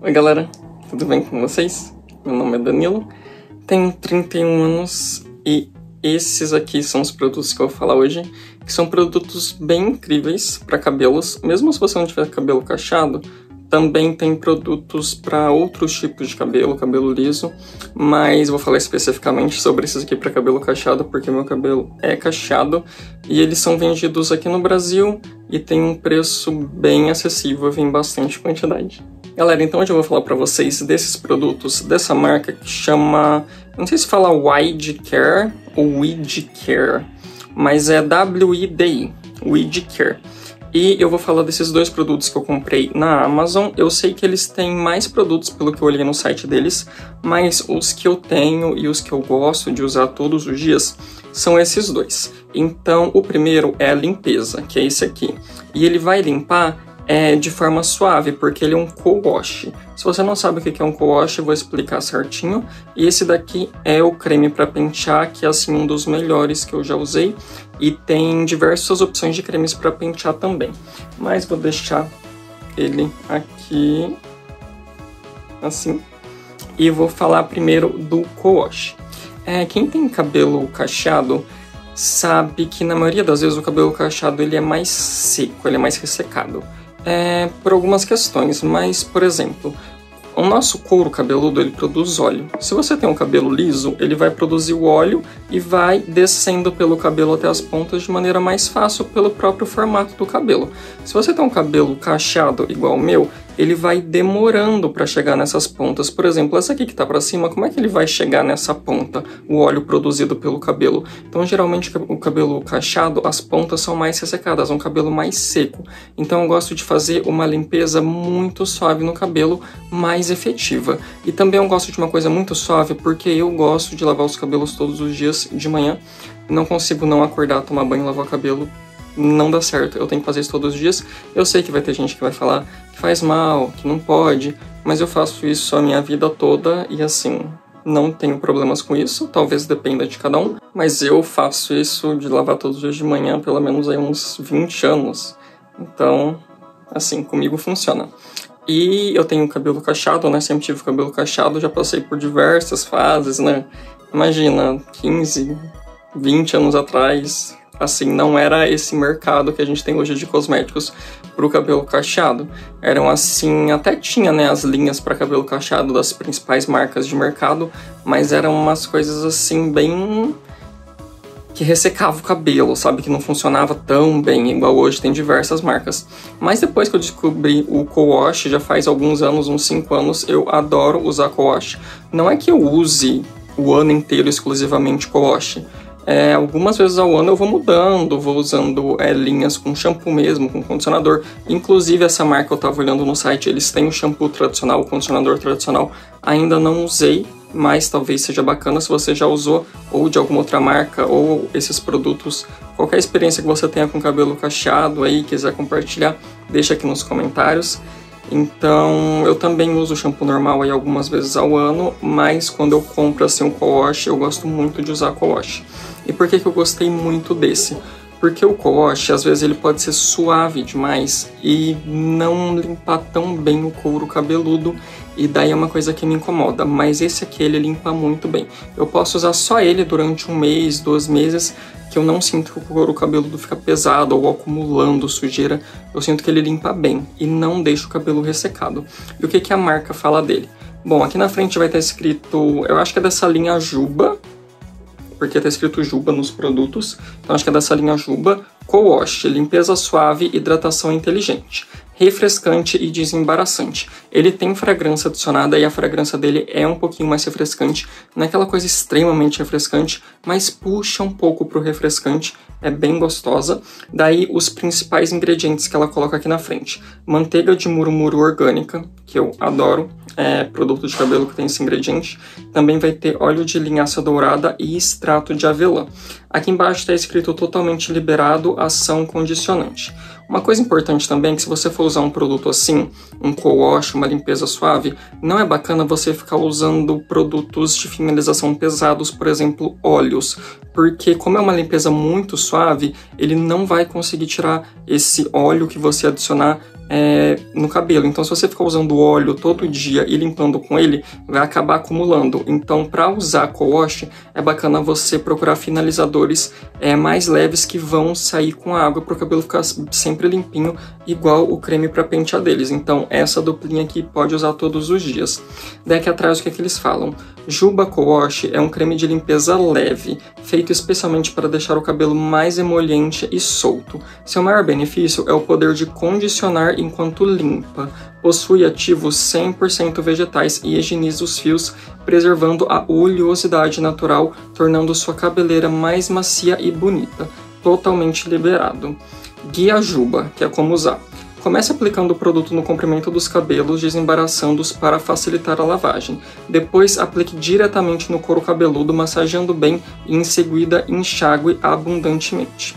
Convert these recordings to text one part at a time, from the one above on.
Oi galera, tudo bem com vocês? Meu nome é Danilo, tenho 31 anos e esses aqui são os produtos que eu vou falar hoje, que são produtos bem incríveis para cabelos, mesmo se você não tiver cabelo cacheado. Também tem produtos para outros tipos de cabelo, cabelo liso, mas vou falar especificamente sobre esses aqui para cabelo cacheado, porque meu cabelo é cacheado e eles são vendidos aqui no Brasil e tem um preço bem acessível, vem bastante quantidade. Galera, então hoje eu vou falar para vocês desses produtos dessa marca que chama, não sei se fala Wide Care ou Weed Care, mas é WIDI, Weed Care. E eu vou falar desses dois produtos que eu comprei na Amazon. Eu sei que eles têm mais produtos pelo que eu olhei no site deles, mas os que eu tenho e os que eu gosto de usar todos os dias são esses dois. Então, o primeiro é a limpeza, que é esse aqui. E ele vai limpar de forma suave, porque ele é um co-wash. Se você não sabe o que é um co-wash, eu vou explicar certinho. E esse daqui é o creme para pentear, que é assim um dos melhores que eu já usei. E tem diversas opções de cremes para pentear também. Mas vou deixar ele aqui, assim. E vou falar primeiro do co-wash. Quem tem cabelo cacheado sabe que na maioria das vezes o cabelo cacheado ele é mais seco, ele é mais ressecado. Por algumas questões, mas, por exemplo, o nosso couro cabeludo ele produz óleo. Se você tem um cabelo liso, ele vai produzir o óleo e vai descendo pelo cabelo até as pontas de maneira mais fácil pelo próprio formato do cabelo. Se você tem um cabelo cacheado igual o meu, ele vai demorando para chegar nessas pontas. Por exemplo, essa aqui que tá para cima, como é que ele vai chegar nessa ponta, o óleo produzido pelo cabelo? Então, geralmente, o cabelo cacheado, as pontas são mais ressecadas, um cabelo mais seco. Então, eu gosto de fazer uma limpeza muito suave no cabelo, mais efetiva. E também eu gosto de uma coisa muito suave, porque eu gosto de lavar os cabelos todos os dias de manhã. Não consigo não acordar, tomar banho e lavar o cabelo. Não dá certo, eu tenho que fazer isso todos os dias. Eu sei que vai ter gente que vai falar que faz mal, que não pode, mas eu faço isso a minha vida toda e assim, não tenho problemas com isso, talvez dependa de cada um, mas eu faço isso de lavar todos os dias de manhã pelo menos aí uns 20 anos. Então, assim, comigo funciona. E eu tenho cabelo cacheado, né? Sempre tive cabelo cacheado, já passei por diversas fases, né? Imagina, 15, 20 anos atrás, assim, não era esse mercado que a gente tem hoje de cosméticos para o cabelo cacheado. Eram assim, até tinha, né, as linhas para cabelo cacheado das principais marcas de mercado, mas eram umas coisas assim, bem que ressecava o cabelo, sabe? Que não funcionava tão bem, igual hoje tem diversas marcas. Mas depois que eu descobri o co-wash, já faz alguns anos, uns 5 anos, eu adoro usar co-wash. Não é que eu use o ano inteiro exclusivamente co-wash. Algumas vezes ao ano eu vou mudando, vou usando linhas com shampoo mesmo, com condicionador. Inclusive essa marca eu estava olhando no site, eles têm o shampoo tradicional, o condicionador tradicional. Ainda não usei, mas talvez seja bacana se você já usou, ou de alguma outra marca, ou esses produtos. Qualquer experiência que você tenha com cabelo cacheado aí, quiser compartilhar, deixa aqui nos comentários. Então, eu também uso o shampoo normal aí algumas vezes ao ano, mas quando eu compro assim um co-wash, eu gosto muito de usar co-wash. E por que eu gostei muito desse? Porque o co-wash, às vezes, ele pode ser suave demais e não limpar tão bem o couro cabeludo, e daí é uma coisa que me incomoda, mas esse aqui ele limpa muito bem. Eu posso usar só ele durante 1 mês, 2 meses, que eu não sinto que o couro cabeludo fica pesado ou acumulando sujeira. Eu sinto que ele limpa bem e não deixa o cabelo ressecado. E o que a marca fala dele? Bom, aqui na frente vai estar escrito, eu acho que é dessa linha Juba, porque está escrito Juba nos produtos, então acho que é dessa linha Juba. Co-wash, limpeza suave, hidratação inteligente, refrescante e desembaraçante. Ele tem fragrância adicionada e a fragrância dele é um pouquinho mais refrescante, não é aquela coisa extremamente refrescante, mas puxa um pouco pro refrescante, é bem gostosa. Daí os principais ingredientes que ela coloca aqui na frente: manteiga de murumuru orgânica, que eu adoro, produto de cabelo que tem esse ingrediente. Também vai ter óleo de linhaça dourada e extrato de avelã. Aqui embaixo está escrito totalmente liberado, ação condicionante. Uma coisa importante também é que se você for usar um produto assim, um co-wash, uma limpeza suave, não é bacana você ficar usando produtos de finalização pesados, por exemplo, óleos, porque como é uma limpeza muito suave, ele não vai conseguir tirar esse óleo que você adicionar no cabelo. Então, se você ficar usando óleo todo dia e limpando com ele, vai acabar acumulando. Então, para usar co-wash, é bacana você procurar finalizadores mais leves que vão sair com a água para o cabelo ficar sempre limpinho, igual o creme para pentear deles. Então, essa duplinha aqui pode usar todos os dias. Daí aqui atrás, o que é que eles falam? Juba Co-Wash é um creme de limpeza leve, feito especialmente para deixar o cabelo mais emoliente e solto. Seu maior benefício é o poder de condicionar enquanto limpa. Possui ativos 100% vegetais e higieniza os fios, preservando a oleosidade natural, tornando sua cabeleira mais macia e bonita. Totalmente liberado. Guia Juba, que é como usar. Comece aplicando o produto no comprimento dos cabelos, desembaraçando-os para facilitar a lavagem. Depois, aplique diretamente no couro cabeludo, massageando bem e em seguida enxague abundantemente.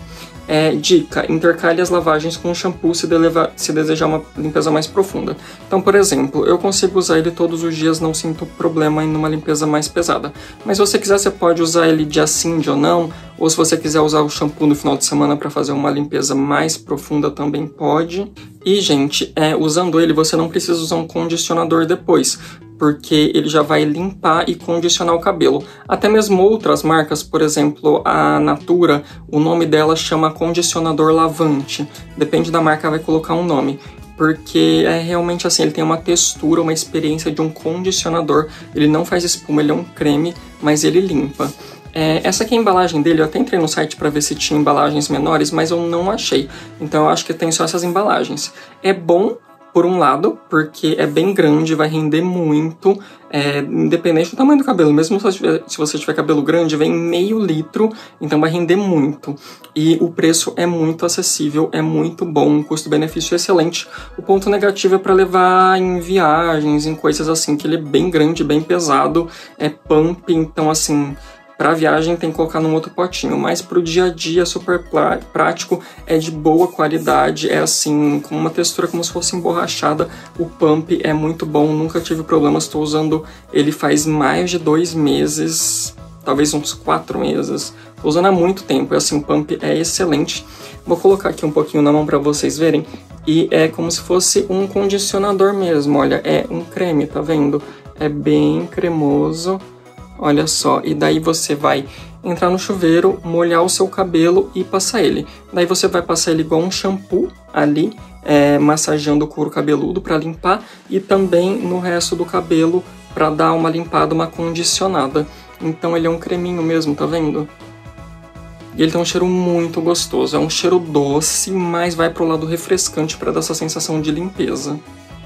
Dica: intercale as lavagens com shampoo se desejar uma limpeza mais profunda. Então, por exemplo, eu consigo usar ele todos os dias, não sinto problema em uma limpeza mais pesada. Mas se você quiser, você pode usar ele dia sim, dia não. Ou se você quiser usar o shampoo no final de semana para fazer uma limpeza mais profunda, também pode. E, gente, usando ele, você não precisa usar um condicionador depois, porque ele já vai limpar e condicionar o cabelo. Até mesmo outras marcas, por exemplo, a Natura, o nome dela chama condicionador lavante. Depende da marca, vai colocar um nome. Porque realmente assim, ele tem uma textura, uma experiência de um condicionador. Ele não faz espuma, ele é um creme, mas ele limpa. Essa aqui é a embalagem dele, eu até entrei no site para ver se tinha embalagens menores, mas eu não achei. Então eu acho que tem só essas embalagens. É bom, por um lado, porque é bem grande, vai render muito, independente do tamanho do cabelo. Mesmo se você tiver cabelo grande, vem meio litro, então vai render muito. E o preço é muito acessível, é muito bom, um custo-benefício excelente. O ponto negativo é para levar em viagens, em coisas assim, que ele é bem grande, bem pesado, é pump, então assim... Para viagem tem que colocar num outro potinho, mas para o dia a dia é super prático, é de boa qualidade, é assim, com uma textura como se fosse emborrachada. O pump é muito bom, nunca tive problemas, estou usando ele faz mais de 2 meses, talvez uns 4 meses. Estou usando há muito tempo, e assim, o pump é excelente. Vou colocar aqui um pouquinho na mão para vocês verem, e é como se fosse um condicionador mesmo, olha, é um creme, tá vendo? É bem cremoso. Olha só, e daí você vai entrar no chuveiro, molhar o seu cabelo e passar ele. Daí você vai passar ele igual um shampoo ali, massageando o couro cabeludo para limpar e também no resto do cabelo para dar uma limpada, uma condicionada. Então ele é um creminho mesmo, tá vendo? E ele tem um cheiro muito gostoso, é um cheiro doce, mas vai pro lado refrescante para dar essa sensação de limpeza.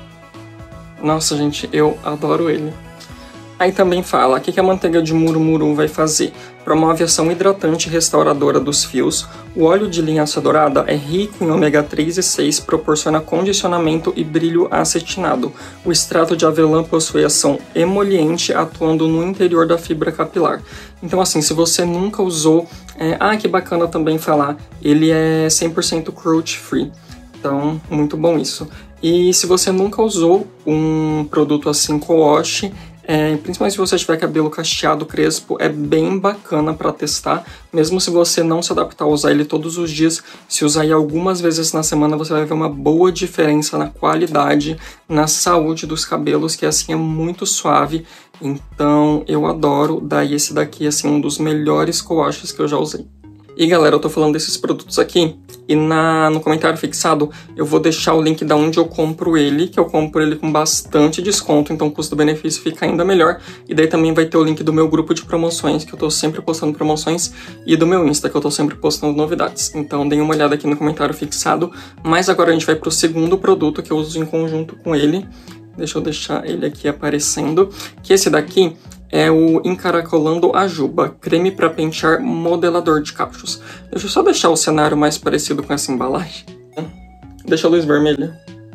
Nossa, gente, eu adoro ele. Aí também fala, o que a manteiga de murumuru vai fazer? Promove ação hidratante e restauradora dos fios. O óleo de linhaça dourada é rico em ômega 3 e 6, proporciona condicionamento e brilho acetinado. O extrato de avelã possui ação emoliente, atuando no interior da fibra capilar. Então assim, se você nunca usou... que bacana também falar, ele é 100% cruelty free. Então, muito bom isso. E se você nunca usou um produto assim co-wash, principalmente se você tiver cabelo cacheado, crespo, é bem bacana para testar. Mesmo se você não se adaptar a usar ele todos os dias, se usar ele algumas vezes na semana, você vai ver uma boa diferença na qualidade, na saúde dos cabelos, que assim é muito suave. Então eu adoro, daí esse daqui é assim, um dos melhores co-washes que eu já usei. E galera, eu tô falando desses produtos aqui, e no comentário fixado eu vou deixar o link da onde eu compro ele, que eu compro ele com bastante desconto, então o custo-benefício fica ainda melhor. E daí também vai ter o link do meu grupo de promoções, que eu tô sempre postando promoções, e do meu Insta, que eu tô sempre postando novidades. Então deem uma olhada aqui no comentário fixado. Mas agora a gente vai pro segundo produto que eu uso em conjunto com ele. Deixa eu deixar ele aqui aparecendo, que esse daqui é o Encaracolando a Juba, creme para pentear modelador de cachos. Deixa eu só deixar o cenário mais parecido com essa embalagem. Deixa a luz vermelha.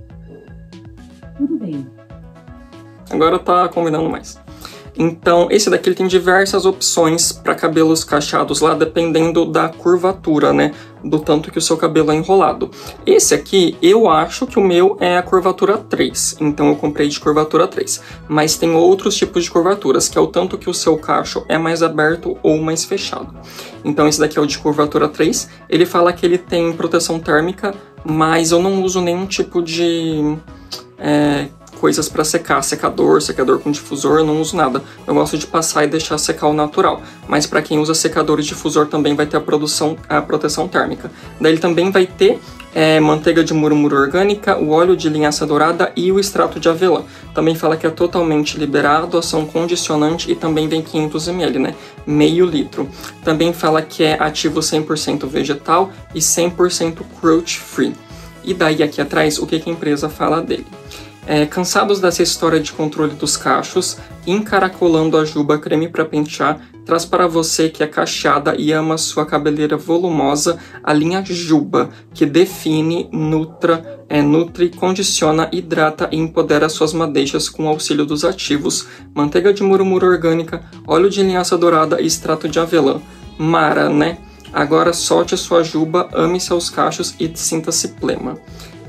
Tudo bem. Agora tá combinando mais. Então, esse daqui ele tem diversas opções para cabelos cacheados lá, dependendo da curvatura, né? Do tanto que o seu cabelo é enrolado. Esse aqui, eu acho que o meu é a curvatura 3, então eu comprei de curvatura 3. Mas tem outros tipos de curvaturas, que é o tanto que o seu cacho é mais aberto ou mais fechado. Então esse daqui é o de curvatura 3. Ele fala que ele tem proteção térmica, mas eu não uso nenhum tipo de coisas para secar, secador com difusor, eu não uso nada. Eu gosto de passar e deixar secar o natural. Mas para quem usa secador e difusor também vai ter a proteção térmica. Daí ele também vai ter manteiga de murumuru orgânica, o óleo de linhaça dourada e o extrato de avelã. Também fala que é totalmente liberado, ação condicionante e também vem 500 ml, né? Meio litro. Também fala que é ativo 100% vegetal e 100% cruelty free. E daí aqui atrás, o que a empresa fala dele? Cansados dessa história de controle dos cachos, Encaracolando a Juba creme para pentear traz para você que é cacheada e ama sua cabeleira volumosa a linha Juba, que define, nutre, condiciona, hidrata e empodera suas madeixas com o auxílio dos ativos, manteiga de murumuru orgânica, óleo de linhaça dourada e extrato de avelã. Mara, né? Agora solte sua juba, ame seus cachos e sinta-se plena.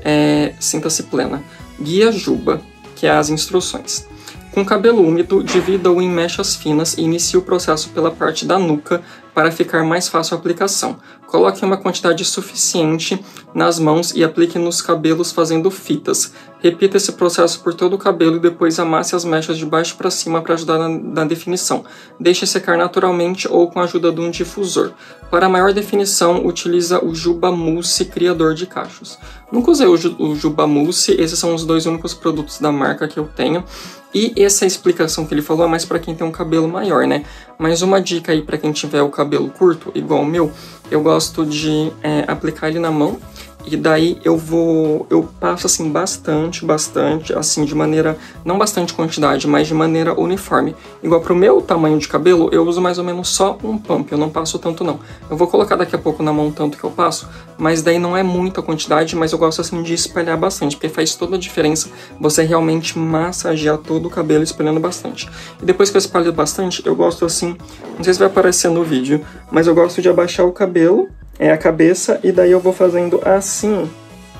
Guia Juba, que é as instruções. Com cabelo úmido, divida-o em mechas finas e inicie o processo pela parte da nuca para ficar mais fácil a aplicação. Coloque uma quantidade suficiente nas mãos e aplique nos cabelos fazendo fitas. Repita esse processo por todo o cabelo e depois amasse as mechas de baixo para cima para ajudar na definição. Deixe secar naturalmente ou com a ajuda de um difusor. Para maior definição, utiliza o Juba Mousse Criador de Cachos. Nunca usei o Juba Mousse, esses são os 2 únicos produtos da marca que eu tenho. E essa explicação que ele falou é mais para quem tem um cabelo maior, né? Mas uma dica aí para quem tiver o cabelo curto, igual o meu, eu gosto de aplicar ele na mão. E daí eu passo assim bastante, assim de maneira, não bastante quantidade, mas de maneira uniforme. Igual pro meu tamanho de cabelo, eu uso mais ou menos só um pump, eu não passo tanto não. Eu vou colocar daqui a pouco na mão tanto que eu passo, mas daí não é muita quantidade, mas eu gosto assim de espalhar bastante, porque faz toda a diferença você realmente massagear todo o cabelo espalhando bastante. E depois que eu espalho bastante, eu gosto assim, não sei se vai aparecer no vídeo, mas eu gosto de abaixar o cabelo, a cabeça, e daí eu vou fazendo assim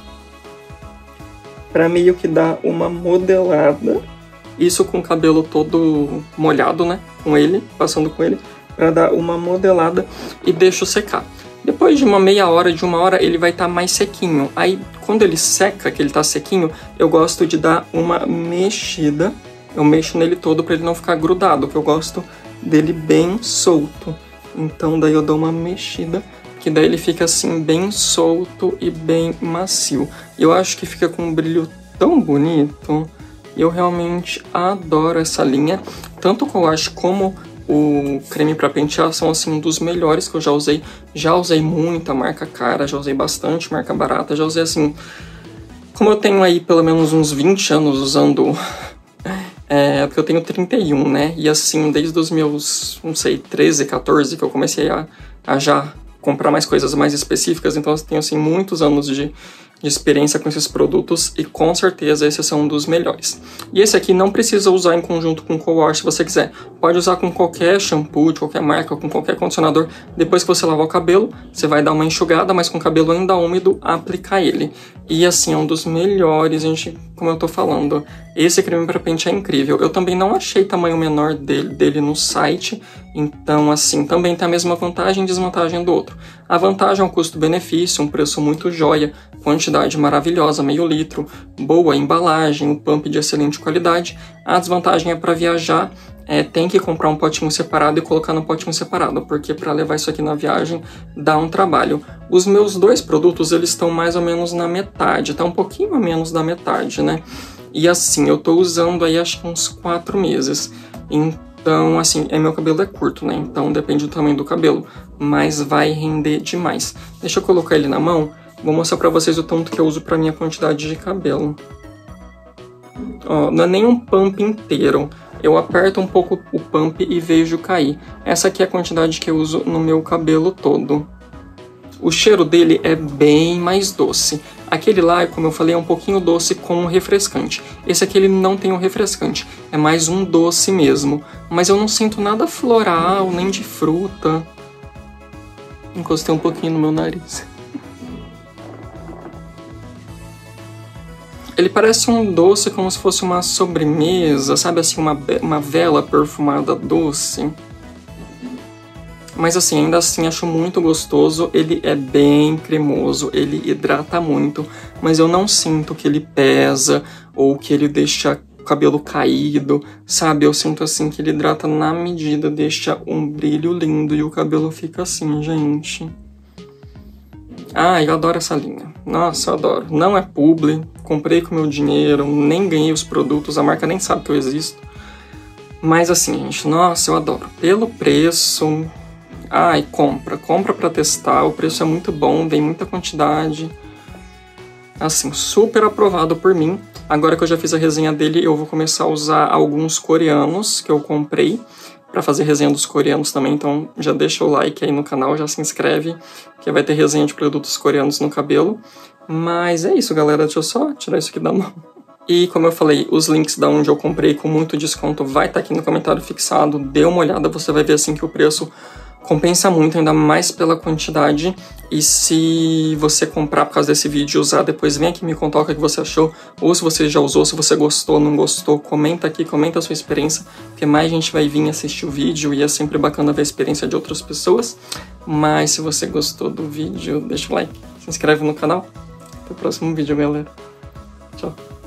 pra meio que dar uma modelada. Isso com o cabelo todo molhado, né? Passando com ele, pra dar uma modelada e deixo secar. Depois de uma meia hora, de 1 hora, ele vai estar mais sequinho. Aí, quando ele seca, que ele tá sequinho, eu gosto de dar uma mexida. Eu mexo nele todo pra ele não ficar grudado, que eu gosto dele bem solto. Então, daí eu dou uma mexida, que daí ele fica assim bem solto e bem macio. Eu acho que fica com um brilho tão bonito. Eu realmente adoro essa linha. Tanto o Collash como o creme para pentear são assim um dos melhores que eu já usei. Já usei muita marca cara, já usei bastante marca barata, já usei assim... Como eu tenho aí pelo menos uns 20 anos usando... porque eu tenho 31, né? E assim, desde os meus, não sei, 13, 14, que eu comecei a já comprar mais coisas mais específicas, então eu tenho assim muitos anos de experiência com esses produtos e com certeza esses são um dos melhores. E esse aqui não precisa usar em conjunto com o Co-Wash se você quiser. Pode usar com qualquer shampoo, de qualquer marca, com qualquer condicionador. Depois que você lavar o cabelo, você vai dar uma enxugada, mas com o cabelo ainda úmido, aplicar ele. E assim, é um dos melhores, gente, como eu tô falando. Esse creme para pentear é incrível. Eu também não achei tamanho menor dele no site, então assim, também tem a mesma vantagem e desvantagem do outro. A vantagem é um custo-benefício, um preço muito joia, quantidade maravilhosa, meio litro, boa embalagem, um pump de excelente qualidade. A desvantagem é para viajar, tem que comprar um potinho separado e colocar no potinho separado, porque para levar isso aqui na viagem dá um trabalho. Os meus 2 produtos, eles estão mais ou menos na metade, tá um pouquinho a menos da metade, né? E assim, eu tô usando aí acho que uns 4 meses. Então, assim, meu cabelo é curto, né? Então depende do tamanho do cabelo, mas vai render demais. Deixa eu colocar ele na mão, vou mostrar pra vocês o tanto que eu uso pra minha quantidade de cabelo. Ó, não é nem um pump inteiro. Eu aperto um pouco o pump e vejo cair. Essa aqui é a quantidade que eu uso no meu cabelo todo. O cheiro dele é bem mais doce. Aquele lá, como eu falei, é um pouquinho doce com um refrescante. Esse aqui ele não tem um refrescante, é mais um doce mesmo. Mas eu não sinto nada floral, nem de fruta. Encostei um pouquinho no meu nariz. Ele parece um doce como se fosse uma sobremesa, sabe assim, uma vela perfumada doce. Mas assim, ainda assim acho muito gostoso, ele é bem cremoso, ele hidrata muito, mas eu não sinto que ele pesa ou que ele deixa o cabelo caído, sabe? Eu sinto assim que ele hidrata na medida, deixa um brilho lindo e o cabelo fica assim, gente. Ah, eu adoro essa linha. Nossa, eu adoro. Não é publi, comprei com meu dinheiro, nem ganhei os produtos, a marca nem sabe que eu existo. Mas assim, gente, nossa, eu adoro. Pelo preço... Ai, compra pra testar, o preço é muito bom, vem muita quantidade. Assim, super aprovado por mim. Agora que eu já fiz a resenha dele, eu vou começar a usar alguns coreanos que eu comprei pra fazer resenha dos coreanos também, então já deixa o like aí no canal, já se inscreve, que vai ter resenha de produtos coreanos no cabelo. Mas é isso, galera, deixa eu só tirar isso aqui da mão. E como eu falei, os links da onde eu comprei com muito desconto vai estar aqui no comentário fixado, dê uma olhada, você vai ver assim que o preço compensa muito, ainda mais pela quantidade. E se você comprar por causa desse vídeo e usar, depois vem aqui me contar o que você achou, ou se você já usou, se você gostou, não gostou, comenta aqui, comenta a sua experiência, porque mais gente vai vir assistir o vídeo e é sempre bacana ver a experiência de outras pessoas. Mas se você gostou do vídeo, deixa o like, se inscreve no canal. Até o próximo vídeo, galera. Tchau.